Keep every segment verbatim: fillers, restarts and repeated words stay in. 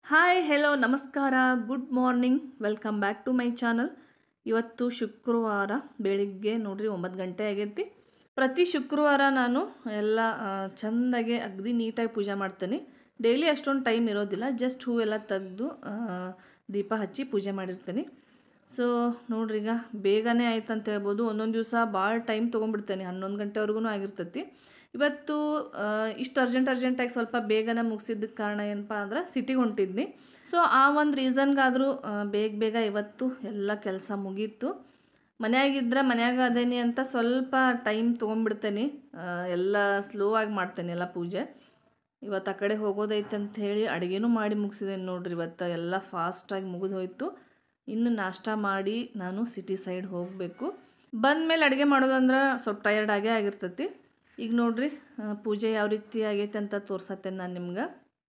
Hi hello ನಮಸ್ಕಾರ good morning welcome back to my channel. ಇವತ್ತು ಶುಕ್ರವಾರ ಬೆಳಿಗ್ಗೆ ನೋಡ್ರಿ ಒಂಬತ್ತು ಗಂಟೆ ಆಗೈತಿ. ಪ್ರತಿ ಶುಕ್ರವಾರ ನಾನು ಎಲ್ಲ ಚೆಂದಾಗೆ ಅಗದಿ ನೀಟಾಗಿ ಪೂಜೆ ಮಾಡ್ತೇನೆ. ಡೈಲಿ ಅಷ್ಟೊಂದು ಟೈಮ್ ಇರೋದಿಲ್ಲ, ಜಸ್ಟ್ ಹೂವೆಲ್ಲ ತೆಗೆದು ದೀಪ ಹಚ್ಚಿ ಪೂಜೆ ಮಾಡಿರ್ತೇನೆ. ಸೊ ನೋಡ್ರಿ ಈಗ ಬೇಗನೆ ಆಯ್ತು ಅಂತ ಹೇಳ್ಬೋದು. ಒಂದೊಂದು ದಿವಸ ಭಾಳ ಟೈಮ್ ತೊಗೊಂಡ್ಬಿಡ್ತೇನೆ, ಹನ್ನೊಂದು ಗಂಟೆವರೆಗೂ ಆಗಿರ್ತೈತಿ. ಇವತ್ತು ಇಷ್ಟು ಅರ್ಜೆಂಟ್ ಅರ್ಜೆಂಟಾಗಿ ಸ್ವಲ್ಪ ಬೇಗನೆ ಮುಗಿಸಿದ್ದಕ್ಕೆ ಕಾರಣ ಏನಪ್ಪ ಅಂದ್ರೆ ಸಿಟಿಗೆ ಹೊಂಟಿದ್ನಿ. ಸೊ ಆ ಒಂದು ರೀಸನ್ಗಾದರೂ ಬೇಗ ಬೇಗ ಇವತ್ತು ಎಲ್ಲ ಕೆಲಸ ಮುಗೀತು. ಮನೆಯಾಗಿದ್ದರೆ ಮನ್ಯಾಗ ಅದೇನಿ ಅಂತ ಸ್ವಲ್ಪ ಟೈಮ್ ತೊಗೊಂಡ್ಬಿಡ್ತೇನೆ, ಎಲ್ಲ ಸ್ಲೋ ಆಗಿ ಮಾಡ್ತೇನೆ ಎಲ್ಲ ಪೂಜೆ. ಇವತ್ತು ಆ ಕಡೆ ಹೋಗೋದೈತೆ ಅಂತ ಹೇಳಿ ಅಡುಗೆನೂ ಮಾಡಿ ಮುಗಿಸಿದ್ದೇನೆ ನೋಡ್ರಿ. ಇವತ್ತು ಎಲ್ಲ ಫಾಸ್ಟಾಗಿ ಮುಗಿದು ಹೋಯ್ತು. ಇನ್ನು ನಾಷ್ಟ ಮಾಡಿ ನಾನು ಸಿಟಿ ಸೈಡ್ ಹೋಗಬೇಕು. ಬಂದಮೇಲೆ ಅಡುಗೆ ಮಾಡೋದಂದ್ರೆ ಸ್ವಲ್ಪ ಟಯರ್ಡ್ ಆಗೇ ಆಗಿರ್ತೈತಿ. ಈಗ ನೋಡ್ರಿ ಪೂಜೆ ಯಾವ ರೀತಿ ಆಗೈತೆ ಅಂತ ತೋರ್ಸತ್ತೇನೆ ನಾನು ನಿಮ್ಗೆ.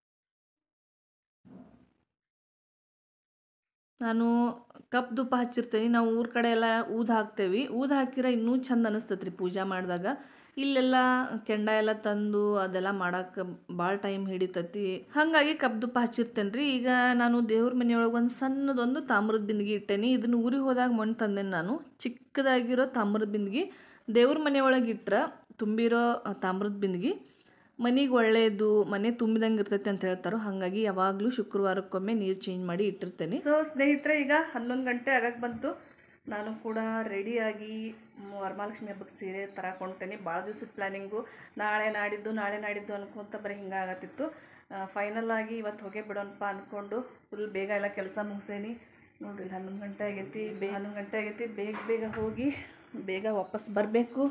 ನಾನು ಕಪ್ ಧೂಪ ಹಚ್ಚಿರ್ತೇನೆ. ನಾವು ಊರ ಕಡೆ ಎಲ್ಲ ಊದು ಹಾಕ್ತೇವೆ. ಊದು ಹಾಕಿರ ಇನ್ನೂ ಚಂದ ಅನಿಸ್ತೈತೆ ರೀ ಪೂಜೆ ಮಾಡಿದಾಗ. ಇಲ್ಲೆಲ್ಲ ಕೆಂಡ ಎಲ್ಲ ತಂದು ಅದೆಲ್ಲ ಮಾಡೋಕೆ ಭಾಳ ಟೈಮ್ ಹಿಡಿತೈತಿ. ಹಾಗಾಗಿ ಕಪ್ ಧೂಪ ಹಚ್ಚಿರ್ತೇನೆ ರೀ. ಈಗ ನಾನು ದೇವ್ರ ಮನೆಯೊಳಗೆ ಒಂದು ಸಣ್ಣದೊಂದು ತಾಮ್ರದ ಬಿಂದಿಗೆ ಇಟ್ಟೇನಿ. ಇದನ್ನು ಊರಿಗೆ ಹೋದಾಗ ಮಣ್ಣು ತಂದೇನೆ ನಾನು. ಚಿಕ್ಕದಾಗಿರೋ ತಾಮ್ರದ ಬಿಂದಿಗೆ ದೇವ್ರ ಮನೆಯೊಳಗೆ ಇಟ್ಟರೆ ತುಂಬಿರೋ ತಾಮ್ರದ ಬಿಂದಿಗೆ ಮನೆಗೆ ಒಳ್ಳೆಯದು, ಮನೆ ತುಂಬಿದಂಗೆ ಇರ್ತೈತೆ ಅಂತ ಹೇಳ್ತಾರೋ. ಹಾಗಾಗಿ ಯಾವಾಗಲೂ ಶುಕ್ರವಾರಕ್ಕೊಮ್ಮೆ ನೀರು ಚೇಂಜ್ ಮಾಡಿ ಇಟ್ಟಿರ್ತೇನೆ. ಸೊ ಸ್ನೇಹಿತರೆ, ಈಗ ಹನ್ನೊಂದು ಗಂಟೆ ಆಗಕ್ಕೆ ಬಂತು. ನಾನು ಕೂಡ ರೆಡಿಯಾಗಿ ವರಮಹಾಲಕ್ಷ್ಮಿ ಹಬ್ಬಕ್ಕೆ ಸೀರೆ ತರಕೊಂಡೇನೆ. ಭಾಳ ದಿವ್ಸದ ಪ್ಲ್ಯಾನಿಂಗು, ನಾಳೆ ನಾಡಿದ್ದು ನಾಳೆ ನಾಡಿದ್ದು ಅನ್ಕೊಂತ ಬರೀ ಹಿಂಗಾಗತ್ತಿತ್ತು. ಫೈನಲ್ ಆಗಿ ಇವತ್ತು ಹೋಗೇ ಬಿಡೋಣಪ್ಪ ಅಂದ್ಕೊಂಡು ಫುಲ್ ಬೇಗ ಎಲ್ಲ ಕೆಲಸ ಮುಗಿಸೇನಿ. ನೋಡಿರಿ ಹನ್ನೊಂದು ಗಂಟೆ ಆಗೈತಿ. ಬೇಗ ಹನ್ನೊಂದು ಗಂಟೆ ಆಗೈತಿ. ಬೇಗ ಬೇಗ ಹೋಗಿ ಬೇಗ ವಾಪಸ್ ಬರಬೇಕು.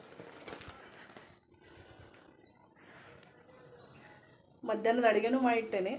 ಮಧ್ಯಾಹ್ನದ ಅಡುಗೆನೂ ಮಾಡಿಟ್ಟೇನೆ.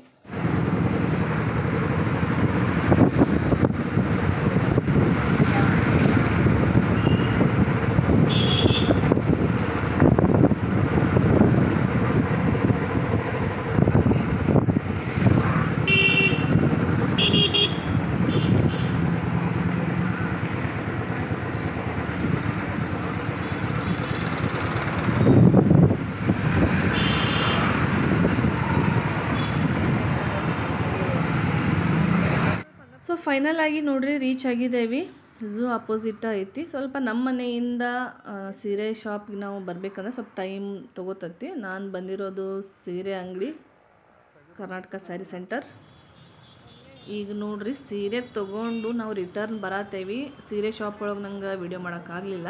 ಸೊ ಫೈನಲ್ ಆಗಿ ನೋಡ್ರಿ ರೀಚ್ ಆಗಿದ್ದೇವೆ. ಝೂ ಅಪೋಸಿಟ್ ಐತಿ. ಸ್ವಲ್ಪ ನಮ್ಮ ಮನೆಯಿಂದ ಸೀರೆ ಶಾಪ್ಗೆ ನಾವು ಬರಬೇಕಂದ್ರೆ ಸ್ವಲ್ಪ ಟೈಮ್ ತೊಗೋತತಿ. ನಾನು ಬಂದಿರೋದು ಸೀರೆ ಅಂಗಡಿ ಕರ್ನಾಟಕ ಸ್ಯಾರಿ ಸೆಂಟರ್. ಈಗ ನೋಡ್ರಿ ಸೀರೆ ತೊಗೊಂಡು ನಾವು ರಿಟರ್ನ್ ಬರತ್ತೇವೆ. ಸೀರೆ ಶಾಪ್ ಒಳಗೆ ನಂಗೆ ವಿಡಿಯೋ ಮಾಡೋಕ್ಕಾಗಲಿಲ್ಲ.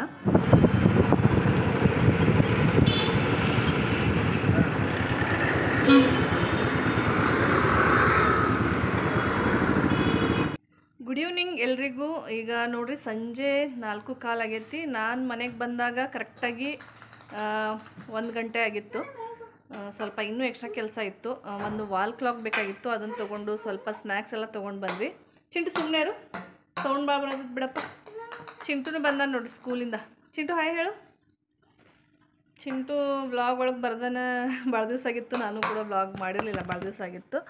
ಗುಡ್ ಈವ್ನಿಂಗ್ ಎಲ್ರಿಗೂ. ಈಗ ನೋಡ್ರಿ ಸಂಜೆ ನಾಲ್ಕು ಕಾಲು ಆಗೈತಿ. ನಾನು ಮನೆಗೆ ಬಂದಾಗ ಕರೆಕ್ಟಾಗಿ ಒಂದು ಗಂಟೆ ಆಗಿತ್ತು. ಸ್ವಲ್ಪ ಇನ್ನೂ ಎಕ್ಸ್ಟ್ರಾ ಕೆಲಸ ಇತ್ತು. ಒಂದು ವಾಲ್ ಕ್ಲಾಕ್ ಬೇಕಾಗಿತ್ತು, ಅದನ್ನು ತೊಗೊಂಡು ಸ್ವಲ್ಪ ಸ್ನ್ಯಾಕ್ಸ್ ಎಲ್ಲ ತೊಗೊಂಡು ಬಂದ್ವಿ. ಚಿಂಟು ಸುಮ್ಮನೆ ಇರು, ತೊಗೊಂಡು ಬಾ ಬರೋದು ಬಿಡಪ್ಪ. ಚಿಂಟುನು ಬಂದ ನೋಡ್ರಿ ಸ್ಕೂಲಿಂದ. ಚಿಂಟು ಹಾಯ್ ಹೇಳು. ಚಿಂಟು ವ್ಲಾಗ್ ಒಳಗೆ ಬರ್ದನ ಭಾಳ ದಿವಸ ಆಗಿತ್ತು. ನಾನು ಕೂಡ ವ್ಲಾಗ್ ಮಾಡಿರಲಿಲ್ಲ, ಭಾಳ ದಿವಸ ಆಗಿತ್ತು.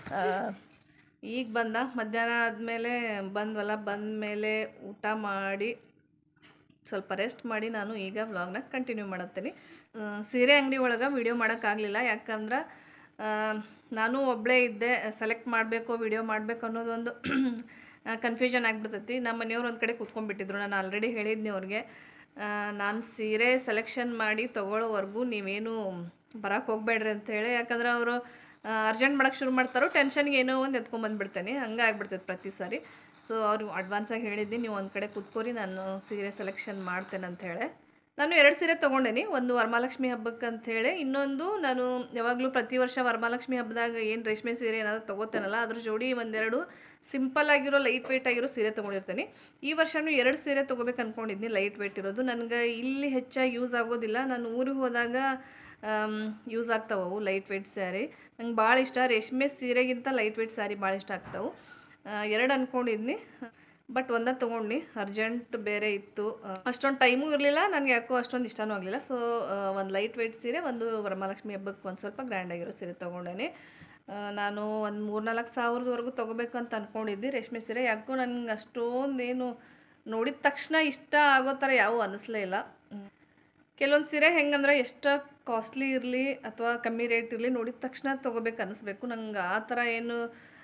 ಈಗ ಬಂದ. ಮಧ್ಯಾಹ್ನ ಆದಮೇಲೆ ಬಂದ್ವಲ್ಲ, ಬಂದಮೇಲೆ ಊಟ ಮಾಡಿ ಸ್ವಲ್ಪ ರೆಸ್ಟ್ ಮಾಡಿ ನಾನು ಈಗ ವ್ಲಾಗ್ನ ಕಂಟಿನ್ಯೂ ಮಾಡತ್ತೀನಿ. ಸೀರೆ ಅಂಗಡಿ ಒಳಗೆ ವಿಡಿಯೋ ಮಾಡೋಕ್ಕಾಗಲಿಲ್ಲ, ಯಾಕಂದ್ರೆ ನಾನು ಒಬ್ಬಳೇ ಇದ್ದೆ. ಸೆಲೆಕ್ಟ್ ಮಾಡಬೇಕು ವಿಡಿಯೋ ಮಾಡಬೇಕು ಅನ್ನೋದೊಂದು ಕನ್ಫ್ಯೂಷನ್ ಆಗಿಬಿಡ್ತೈತಿ. ನಮ್ಮ ಮನೆಯವ್ರು ಒಂದು ಕಡೆ ಕೂತ್ಕೊಂಡ್ಬಿಟ್ಟಿದ್ರು. ನಾನು ಆಲ್ರೆಡಿ ಹೇಳಿದ್ನಿ ಅವ್ರಿಗೆ, ನಾನು ಸೀರೆ ಸೆಲೆಕ್ಷನ್ ಮಾಡಿ ತೊಗೊಳ್ಳೋವರೆಗೂ ನೀವೇನು ಬರೋಕ್ಕೆ ಹೋಗಬೇಡ್ರಿ ಅಂತೇಳಿ. ಯಾಕಂದ್ರೆ ಅವರು ಅರ್ಜೆಂಟ್ ಮಾಡೋಕ್ಕೆ ಶುರು ಮಾಡ್ತಾರೋ, ಟೆನ್ಷನ್ಗೆ ಏನೋ ಒಂದು ಎತ್ಕೊಂಡ್ಬಂದುಬಿಡ್ತೇನೆ. ಹಂಗೆ ಆಗ್ಬಿಡ್ತೈತೆ ಪ್ರತಿ ಸಾರಿ. ಸೊ ಅವ್ರು ಅಡ್ವಾನ್ಸಾಗಿ ಹೇಳಿದ್ದೀನಿ, ನೀವು ಒಂದು ಕಡೆ ಕೂತ್ಕೋರಿ, ನಾನು ಸೀರೆ ಸೆಲೆಕ್ಷನ್ ಮಾಡ್ತೇನೆ ಅಂಥೇಳಿ. ನಾನು ಎರಡು ಸೀರೆ ತೊಗೊಂಡೇನಿ. ಒಂದು ವರಮಹಾಲಕ್ಷ್ಮಿ ಹಬ್ಬಕ್ಕೆ ಅಂಥೇಳಿ, ಇನ್ನೊಂದು ನಾನು ಯಾವಾಗಲೂ ಪ್ರತಿ ವರ್ಷ ವರಮಹಾಲಕ್ಷ್ಮಿ ಹಬ್ಬದಾಗ ಏನು ರೇಷ್ಮೆ ಸೀರೆ ಏನಾದರೂ ತೊಗೋತೇನಲ್ಲ, ಅದ್ರ ಜೋಡಿ ಒಂದೆರಡು ಸಿಂಪಲ್ ಆಗಿರೋ ಲೈಟ್ ವೆಯ್ಟ್ ಆಗಿರೋ ಸೀರೆ ತೊಗೊಂಡಿರ್ತೀನಿ. ಈ ವರ್ಷವೂ ಎರಡು ಸೀರೆ ತೊಗೋಬೇಕು ಅಂದ್ಕೊಂಡಿದ್ನಿ, ಲೈಟ್ ವೆಯ್ಟ್ ಇರೋದು. ನನಗೆ ಇಲ್ಲಿ ಹೆಚ್ಚಾಗಿ ಯೂಸ್ ಆಗೋದಿಲ್ಲ, ನಾನು ಊರಿಗೆ ಹೋದಾಗ ಯೂಸ್ ಆಗ್ತಾವು ಲೈಟ್ ವೆಯ್ಟ್ ಸ್ಯಾರಿ. ನಂಗೆ ಭಾಳ ಇಷ್ಟ. ರೇಷ್ಮೆ ಸೀರೆಗಿಂತ ಲೈಟ್ ವೆಯ್ಟ್ ಸ್ಯಾರಿ ಭಾಳ ಇಷ್ಟ ಆಗ್ತಾವೆ. ಎರಡು ಅಂದ್ಕೊಂಡಿದ್ನಿ, ಬಟ್ ಒಂದೇ ತೊಗೊಂಡು. ಅರ್ಜೆಂಟ್ ಬೇರೆ ಇತ್ತು, ಅಷ್ಟೊಂದು ಟೈಮೂ ಇರಲಿಲ್ಲ, ನನಗೆ ಯಾಕೋ ಅಷ್ಟೊಂದು ಇಷ್ಟನೂ ಆಗಲಿಲ್ಲ. ಸೊ ಒಂದು ಲೈಟ್ ವೆಯ್ಟ್ ಸೀರೆ, ಒಂದು ವರಮಹಾಲಕ್ಷ್ಮಿ ಹಬ್ಬಕ್ಕೆ ಒಂದು ಸ್ವಲ್ಪ ಗ್ರ್ಯಾಂಡಾಗಿರೋ ಸೀರೆ ತೊಗೊಂಡೇನೆ. ನಾನು ಒಂದು ಮೂರು ನಾಲ್ಕು ಸಾವಿರದವರೆಗೂ ತೊಗೋಬೇಕು ಅಂತ ಅಂದ್ಕೊಂಡಿದ್ದೆ ರೇಷ್ಮೆ ಸೀರೆ. ಯಾಕೋ ನನಗೆ ಅಷ್ಟೊಂದೇನು ನೋಡಿದ ತಕ್ಷಣ ಇಷ್ಟ ಆಗೋ ಥರ ಯಾವ ಅನ್ನಿಸ್ಲೇ ಇಲ್ಲ. ಕೆಲವೊಂದು ಸೀರೆ ಹೆಂಗಂದ್ರೆ ಎಷ್ಟು ಕಾಸ್ಟ್ಲಿ ಇರಲಿ ಅಥವಾ ಕಮ್ಮಿ ರೇಟ್ ಇರಲಿ, ನೋಡಿದ ತಕ್ಷಣ ತೊಗೋಬೇಕು ಅನ್ನಿಸ್ಬೇಕು. ನಂಗೆ ಆ ಥರ ಏನು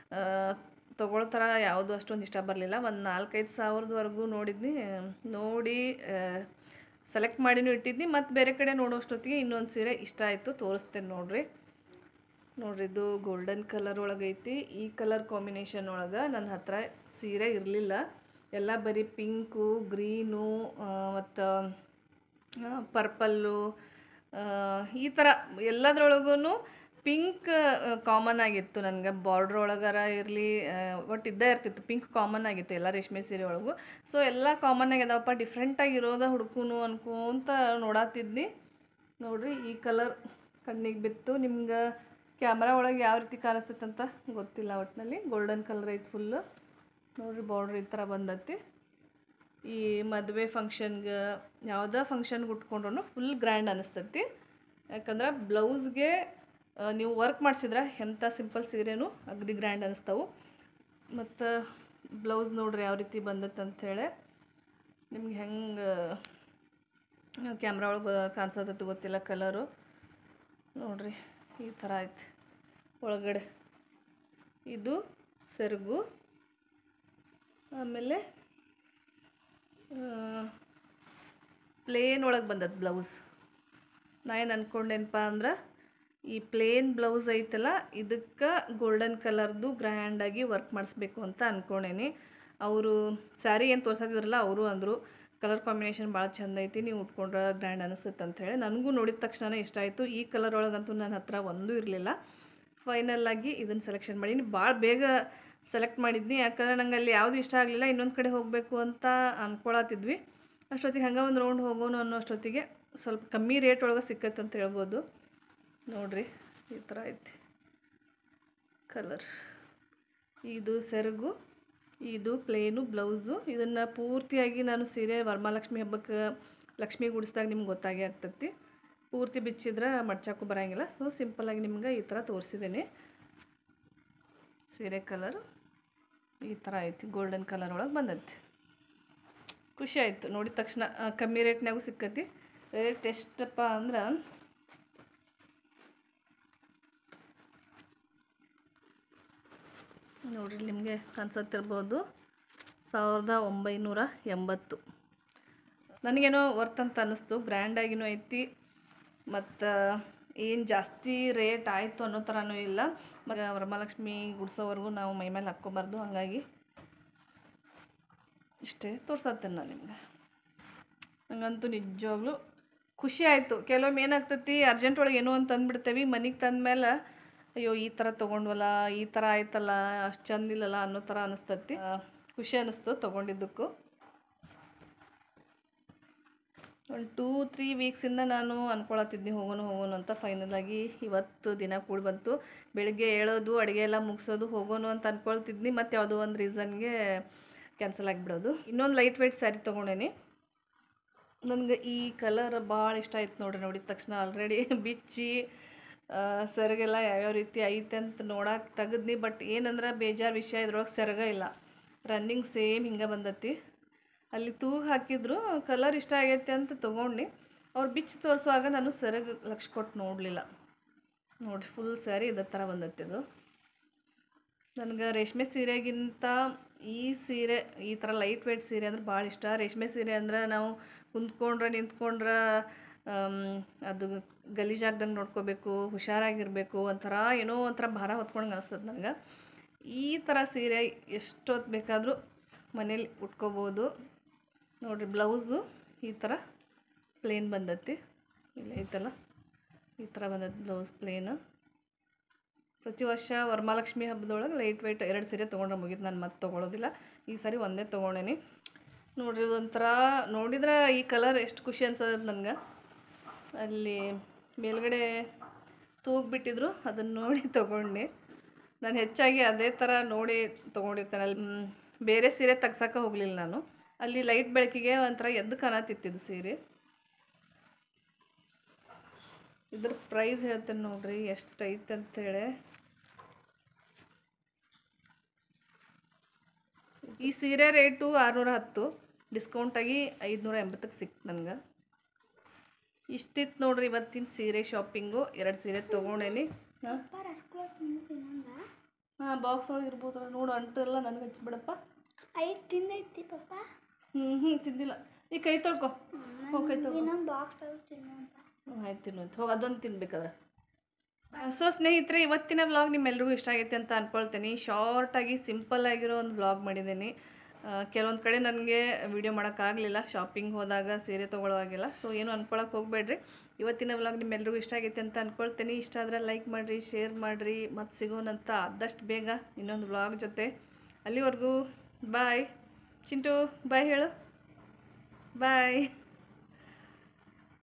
ತೊಗೊಳ್ಳೋ ಥರ ಯಾವುದು ಅಷ್ಟೊಂದು ಇಷ್ಟ ಬರಲಿಲ್ಲ. ಒಂದು ನಾಲ್ಕೈದು ಸಾವಿರದವರೆಗೂ ನೋಡಿದ್ನಿ, ನೋಡಿ ಸೆಲೆಕ್ಟ್ ಮಾಡಿನೂ ಇಟ್ಟಿದ್ನಿ. ಮತ್ತು ಬೇರೆ ಕಡೆ ನೋಡೋಷ್ಟೊತ್ತಿಗೆ ಇನ್ನೊಂದು ಸೀರೆ ಇಷ್ಟ ಆಯಿತು, ತೋರಿಸ್ತೇನೆ ನೋಡಿರಿ. ನೋಡಿರಿ, ಇದು ಗೋಲ್ಡನ್ ಕಲರ್ ಒಳಗೈತಿ. ಈ ಕಲರ್ ಕಾಂಬಿನೇಷನ್ ಒಳಗೆ ನನ್ನ ಹತ್ರ ಸೀರೆ ಇರಲಿಲ್ಲ. ಎಲ್ಲ ಬರೀ ಪಿಂಕು, ಗ್ರೀನು ಮತ್ತು ಪರ್ಪಲ್ಲು ಈ ಥರ ಎಲ್ಲದ್ರೊಳಗೂ ಪಿಂಕ್ ಕಾಮನ್ ಆಗಿತ್ತು. ನನಗೆ ಬಾರ್ಡ್ರ್ ಒಳಗಾರ ಇರಲಿ ಒಟ್ಟು ಇದ್ದೇ ಇರ್ತಿತ್ತು. ಪಿಂಕ್ ಕಾಮನ್ ಆಗಿತ್ತು ಎಲ್ಲ ರೇಷ್ಮೆ ಸೀರೆ ಒಳಗೂ. ಸೊ ಎಲ್ಲ ಕಾಮನ್ ಆಗ್ಯದವಪ್ಪ, ಡಿಫ್ರೆಂಟಾಗಿರೋದ ಹುಡ್ಕೂನು ಅನ್ಕೊಂತ ನೋಡಾತಿದ್ನಿ. ನೋಡಿರಿ, ಈ ಕಲರ್ ಕಣ್ಣಿಗೆ ಬಿತ್ತು. ನಿಮ್ಗೆ ಕ್ಯಾಮ್ರಾ ಒಳಗೆ ಯಾವ ರೀತಿ ಕಾಣಿಸ್ತೈತೆ ಅಂತ ಗೊತ್ತಿಲ್ಲ. ಒಟ್ಟಿನಲ್ಲಿ ಗೋಲ್ಡನ್ ಕಲರ್ ಐತೆ ಫುಲ್ಲು. ನೋಡಿರಿ, ಬಾರ್ಡ್ರ್ ಈ ಥರ ಬಂದೈತಿ. ಈ ಮದುವೆ ಫಂಕ್ಷನ್ಗೆ ಯಾವುದೇ ಫಂಕ್ಷನ್ಗೆ ಉಟ್ಕೊಂಡ್ರೂ ಫುಲ್ ಗ್ರ್ಯಾಂಡ್ ಅನ್ನಿಸ್ತೈತಿ. ಯಾಕಂದ್ರೆ ಬ್ಲೌಸ್ಗೆ ನೀವು ವರ್ಕ್ ಮಾಡಿಸಿದ್ರೆ ಎಂಥ ಸಿಂಪಲ್ ಸೀರೆನೂ ಅಗದಿ ಗ್ರ್ಯಾಂಡ್ ಅನ್ನಿಸ್ತಾವೆ. ಮತ್ತು ಬ್ಲೌಸ್ ನೋಡ್ರಿ ಯಾವ ರೀತಿ ಬಂದೈತೆ ಅಂಥೇಳಿ. ನಿಮ್ಗೆ ಹೆಂಗೆ ಕ್ಯಾಮ್ರಾ ಒಳಗೆ ಕಾಣಿಸತೈತಿ ಗೊತ್ತಿಲ್ಲ ಕಲರು. ನೋಡಿರಿ, ಈ ಥರ ಐತಿ ಒಳಗಡೆ. ಇದು ಸೆರಗು, ಆಮೇಲೆ ಪ್ಲೇನ್ ಒಳಗೆ ಬಂದದ್ದು ಬ್ಲೌಸ್. ನಾ ಏನು ಅಂದ್ಕೊಂಡೇನಪ್ಪ ಅಂದ್ರೆ, ಈ ಪ್ಲೇನ್ ಬ್ಲೌಸ್ ಐತಲ್ಲ ಇದಕ್ಕೆ ಗೋಲ್ಡನ್ ಕಲರ್ದು ಗ್ರ್ಯಾಂಡಾಗಿ ವರ್ಕ್ ಮಾಡಿಸ್ಬೇಕು ಅಂತ ಅಂದ್ಕೊಂಡೇನಿ. ಅವರು ಸ್ಯಾರಿ ಏನು ತೋರ್ಸೋದಿದ್ರಲ್ಲ ಅವರು ಅಂದರು ಕಲರ್ ಕಾಂಬಿನೇಷನ್ ಭಾಳ ಚೆಂದ ಐತಿ, ನೀವು ಉಟ್ಕೊಂಡ್ರೆ ಗ್ರ್ಯಾಂಡ್ ಅನಿಸುತ್ತೆ ಅಂಥೇಳಿ. ನನಗೂ ನೋಡಿದ ತಕ್ಷಣ ಇಷ್ಟ ಆಯಿತು. ಈ ಕಲರ್ ಒಳಗಂತೂ ನನ್ನ ಹತ್ರ ಒಂದೂ ಇರಲಿಲ್ಲ. ಫೈನಲ್ಲಾಗಿ ಇದನ್ನು ಸೆಲೆಕ್ಷನ್ ಮಾಡೀನಿ. ಭಾಳ ಬೇಗ ಸೆಲೆಕ್ಟ್ ಮಾಡಿದ್ನಿ, ಯಾಕಂದ್ರೆ ನಂಗೆ ಅಲ್ಲಿ ಯಾವುದು ಇಷ್ಟ ಆಗಲಿಲ್ಲ. ಇನ್ನೊಂದು ಕಡೆ ಹೋಗಬೇಕು ಅಂತ ಅಂದ್ಕೊಳತ್ತಿದ್ವಿ. ಅಷ್ಟೊತ್ತಿಗೆ ಹಂಗೆ ಒಂದು ರೌಂಡ್ ಹೋಗೋಣ ಅನ್ನೋ ಅಷ್ಟೊತ್ತಿಗೆ ಸ್ವಲ್ಪ ಕಮ್ಮಿ ರೇಟ್ ಒಳಗೆ ಸಿಕ್ಕತ್ತೆ ಅಂತ ಹೇಳ್ಬೋದು. ನೋಡಿರಿ, ಈ ಥರ ಐತಿ ಕಲರ್. ಇದು ಸೆರಗು, ಇದು ಪ್ಲೇನು ಬ್ಲೌಸು. ಇದನ್ನು ಪೂರ್ತಿಯಾಗಿ ನಾನು ಸೀರೆ ವರಮಹಾಲಕ್ಷ್ಮಿ ಹಬ್ಬಕ್ಕೆ ಲಕ್ಷ್ಮಿ ಗುಡಿಸ್ದಾಗ ನಿಮ್ಗೆ ಗೊತ್ತಾಗೇ ಆಗ್ತೈತಿ. ಪೂರ್ತಿ ಬಿಚ್ಚಿದ್ರೆ ಮಡ್ಚಾಕು ಬರೋಂಗಿಲ್ಲ. ಸೊ ಸಿಂಪಲ್ಲಾಗಿ ನಿಮ್ಗೆ ಈ ಥರ ತೋರಿಸಿದ್ದೀನಿ. ಸೀರೆ ಕಲರ್ ಈ ಥರ ಐತಿ, ಗೋಲ್ಡನ್ ಕಲರ್ ಒಳಗೆ ಬಂದೈತಿ. ಖುಷಿ ಆಯಿತು ನೋಡಿದ ತಕ್ಷಣ. ಕಮ್ಮಿ ರೇಟ್ನಾಗೂ ಸಿಕ್ಕತಿ. ರೇಟ್ ಎಷ್ಟಪ್ಪ ಅಂದ್ರೆ ನೋಡಿರಿ, ನಿಮಗೆ ಕಾಣಿಸತ್ತಿರ್ಬೋದು, ಸಾವಿರದ ಒಂಬೈನೂರ ಎಂಬತ್ತು. ನನಗೇನೋ ವರ್ತ್ ಅಂತ ಅನ್ನಿಸ್ತು. ಗ್ರ್ಯಾಂಡಾಗಿನೂ ಐತಿ, ಮತ್ತು ಏನು ಜಾಸ್ತಿ ರೇಟ್ ಆಯಿತು ಅನ್ನೋ ಥರನೂ ಇಲ್ಲ. ಮತ್ತು ವರಮಹಾಲಕ್ಷ್ಮಿ ಗುಡ್ಸೋವರೆಗೂ ನಾವು ಮೈ ಮೇಲೆ ಹಾಕ್ಕೊಬಾರ್ದು. ಹಾಗಾಗಿ ಇಷ್ಟೇ ತೋರ್ಸತ್ತೇನೆ ನಾನು ನಿಮ್ಗೆ. ನನಗಂತೂ ನಿಜವಾಗ್ಲೂ ಖುಷಿ ಆಯಿತು. ಕೆಲವೊಮ್ಮೆ ಏನಾಗ್ತೈತಿ, ಅರ್ಜೆಂಟ್ ಒಳಗೆ ಏನೋ ಅಂತ ಅಂದ್ಬಿಡ್ತೇವೆ. ಮನೆಗೆ ತಂದಮೇಲೆ ಅಯ್ಯೋ ಈ ಥರ ತೊಗೊಂಡ್ವಲ್ಲ, ಈ ಥರ ಆಯ್ತಲ್ಲ, ಅಷ್ಟು ಚಂದಿಲ್ಲಲ್ಲ ಅನ್ನೋ ಥರ ಅನ್ನಿಸ್ತೈತಿ. ಖುಷಿ ಅನ್ನಿಸ್ತು ತೊಗೊಂಡಿದ್ದಕ್ಕೂ. ಒಂದು ಟೂ ತ್ರೀ ವೀಕ್ಸಿಂದ ನಾನು ಅಂದ್ಕೊಳತ್ತಿದ್ನಿ ಹೋಗೋಣ ಹೋಗೋಣ ಅಂತ. ಫೈನಲಾಗಿ ಇವತ್ತು ದಿನ ಕೂಡಿ ಬಂತು. ಬೆಳಗ್ಗೆ ಏಳೋದು, ಅಡುಗೆ ಎಲ್ಲ ಮುಗಿಸೋದು, ಹೋಗೋಣ ಅಂತ ಅಂದ್ಕೊಳ್ತಿದ್ನಿ. ಮತ್ತು ಯಾವುದೋ ಒಂದು ರೀಸನ್ಗೆ ಕ್ಯಾನ್ಸಲ್ ಆಗಿಬಿಡೋದು. ಇನ್ನೊಂದು ಲೈಟ್ ವೆಯ್ಟ್ ಸ್ಯಾರಿ ತೊಗೊಂಡೇನಿ. ನನಗೆ ಈ ಕಲರ್ ಭಾಳ ಇಷ್ಟ ಆಯ್ತು ನೋಡಿರಿ. ನೋಡಿದ ತಕ್ಷಣ ಆಲ್ರೆಡಿ ಬಿಚ್ಚಿ ಸೆರಗೆಲ್ಲ ಯಾವ್ಯಾವ ರೀತಿ ಐತೆ ಅಂತ ನೋಡಕ್ಕೆ ತೆಗೆದ್ನಿ. ಬಟ್ ಏನಂದ್ರೆ ಬೇಜಾರು ವಿಷಯ, ಇದ್ರೊಳಗೆ ಸೆರಗ ಇಲ್ಲ. ರನ್ನಿಂಗ್ ಸೇಮ್ ಹಿಂಗೆ ಬಂದತಿ. ಅಲ್ಲಿ ತೂಗು ಹಾಕಿದ್ರು, ಕಲರ್ ಇಷ್ಟ ಆಗೈತೆ ಅಂತ ತೊಗೊಂಡು ಅವ್ರು ಬಿಚ್ಚಿ ತೋರಿಸುವಾಗ ನಾನು ಸೆರಗು ಲಕ್ಷ ಕೊಟ್ಟು ನೋಡಲಿಲ್ಲ. ನೋಡಿರಿ, ಫುಲ್ ಸ್ಯಾರಿ ಇದೇ ಥರ ಬಂದೈತಿ. ಇದು ನನಗೆ ರೇಷ್ಮೆ ಸೀರೆಗಿಂತ ಈ ಸೀರೆ, ಈ ಥರ ಲೈಟ್ ವೆಯ್ಟ್ ಸೀರೆ ಅಂದ್ರೆ ಭಾಳ ಇಷ್ಟ. ರೇಷ್ಮೆ ಸೀರೆ ಅಂದ್ರೆ ನಾವು ಕುಂತ್ಕೊಂಡ್ರೆ ನಿಂತ್ಕೊಂಡ್ರೆ ಅದು ಗಲೀಜಾಗ್ದಂಗೆ ನೋಡ್ಕೋಬೇಕು, ಹುಷಾರಾಗಿರಬೇಕು, ಒಂಥರ ಏನೋ ಒಂಥರ ಭಾರ ಹೊತ್ಕೊಂಡಂಗೆ ಅನಿಸ್ತದೆ ನನಗೆ. ಈ ಥರ ಸೀರೆ ಎಷ್ಟೊತ್ತು ಬೇಕಾದರೂ ಮನೇಲಿ ಉಟ್ಕೋಬೋದು. ನೋಡಿರಿ, ಬ್ಲೌಸು ಈ ಥರ ಪ್ಲೇನ್ ಬಂದೈತಿ. ಇಲ್ಲ ಐತಲ್ಲ, ಈ ಥರ ಬಂದೈತಿ ಬ್ಲೌಸ್ ಪ್ಲೇನ್. ಪ್ರತಿ ವರ್ಷ ವರಮಹಾಲಕ್ಷ್ಮಿ ಹಬ್ಬದೊಳಗೆ ಲೈಟ್ ವೆಯ್ಟ್ ಎರಡು ಸೀರೆ ತೊಗೊಂಡ್ರೆ ಮುಗಿತು. ನಾನು ಮತ್ತೆ ತೊಗೊಳೋದಿಲ್ಲ. ಈ ಸಾರಿ ಒಂದೇ ತೊಗೊಂಡೇನಿ. ನೋಡಿರಿ, ಒಂಥರ ನೋಡಿದ್ರೆ ಈ ಕಲರ್ ಎಷ್ಟು ಖುಷಿ ಅನ್ಸೋದು ನನಗೆ. ಅಲ್ಲಿ ಮೇಲ್ಗಡೆ ತೂಗ್ಬಿಟ್ಟಿದ್ರು, ಅದನ್ನು ನೋಡಿ ತೊಗೊಂಡು ನಾನು ಹೆಚ್ಚಾಗಿ ಅದೇ ಥರ ನೋಡಿ ತೊಗೊಂಡಿರ್ತೇನೆ. ಅಲ್ಲಿ ಬೇರೆ ಸೀರೆ ತೆಗ್ಸೋಕೆ ಹೋಗಲಿಲ್ಲ ನಾನು. ಅಲ್ಲಿ ಲೈಟ್ ಬೆಳಕಿಗೆ ಒಂಥರ ಎದ್ದು ಕಾಣತಿತ್ತಿದ್ದು ಸೀರೆ. ಇದ್ರ ಪ್ರೈಸ್ ಹೇಳ್ತೇನೆ ನೋಡ್ರಿ ಎಷ್ಟು ಐತೆ ಅಂಥೇಳಿ. ಈ ಸೀರೆ ರೇಟು ಆರುನೂರ ಹತ್ತು, ಡಿಸ್ಕೌಂಟಾಗಿ ಐದುನೂರ ಎಂಬತ್ತಕ್ಕೆ ಸಿಕ್ತು ನನಗೆ. ಇಷ್ಟಿತ್ತು ನೋಡ್ರಿ ಇವತ್ತಿನ ಸೀರೆ ಶಾಪಿಂಗು. ಎರಡು ಸೀರೆ ತೊಗೊಂಡೇನಿ. ಹಾಂ ಹಾಂ ಬಾಕ್ಸ್ ಒಳಗೆ ಇರ್ಬೋದಲ್ಲ ನೋಡು, ಅಂಟೆಲ್ಲ ನನಗೆ ಹಚ್ಬಿಡಪ್ಪ. ಐದು ತಿಂದೈತಿ ಪಪ್ಪ. ಹ್ಞೂ ಹ್ಞೂ ತಿಂದಿಲ್ಲ. ಈ ಕೈ ತೊಳ್ಕೊ, ಹೋಗಿ ಕೈ ತೊಳ್ಕೊ. ಇನ್ನೊಂದು ಬಾಕ್ಸ್ ತಿನ್ನು ಅಂತ. ಹ್ಞೂ ಆಯ್ತು ತಿನ್ನು ಅಂತ ಹೋಗಿ, ಅದೊಂದು ತಿನ್ಬೇಕಾದ್ರೆ. ಸೊ ಸ್ನೇಹಿತರೆ, ಇವತ್ತಿನ ವ್ಲಾಗ್ ನಿಮ್ಮೆಲ್ರಿಗೂ ಇಷ್ಟ ಆಗೈತೆ ಅಂತ ಅಂದ್ಕೊಳ್ತೀನಿ. ಶಾರ್ಟಾಗಿ ಸಿಂಪಲ್ಲಾಗಿರೋ ಒಂದು ವ್ಲಾಗ್ ಮಾಡಿದ್ದೀನಿ. ಕೆಲವೊಂದು ಕಡೆ ನನಗೆ ವಿಡಿಯೋ ಮಾಡೋಕ್ಕಾಗಲಿಲ್ಲ, ಶಾಪಿಂಗ್ ಹೋದಾಗ ಸೀರೆ ತೊಗೊಳ್ಳೋವಾಗಿಲ್ಲ. ಸೊ ಏನು ಅಂದ್ಕೊಳಕ್ಕೆ ಹೋಗಬೇಡ್ರಿ. ಇವತ್ತಿನ ವ್ಲಾಗ್ ನಿಮ್ಮೆಲ್ರಿಗೂ ಇಷ್ಟ ಆಗೈತೆ ಅಂತ ಅಂದ್ಕೊಳ್ತೀನಿ. ಇಷ್ಟ ಆದರೆ ಲೈಕ್ ಮಾಡಿರಿ, ಶೇರ್ ಮಾಡಿರಿ. ಮತ್ತು ಸಿಗೋಣಂತ ಆದಷ್ಟು ಬೇಗ ಇನ್ನೊಂದು ವ್ಲಾಗ್ ಜೊತೆ. ಅಲ್ಲಿವರೆಗೂ ಬಾಯ್. ಚಿಂಟು ಬಾಯ್ ಹೇಳು. ಬಾಯ್.